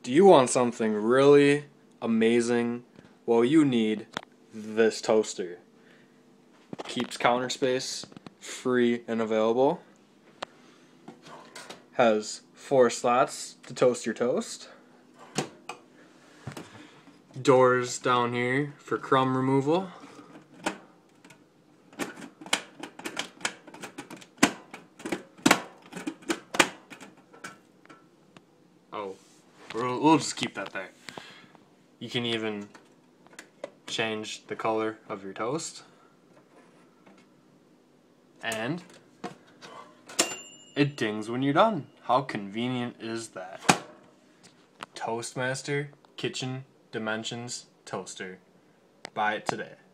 Do you want something really amazing? Well, you need this toaster. Keeps counter space free and available. Has 4 slots to toast your toast. Doors down here for crumb removal. Oh, we'll just keep that there. You can even change the color of your toast. And it dings when you're done. How convenient is that? Toastmaster Kitchen Dimensions Toaster. Buy it today.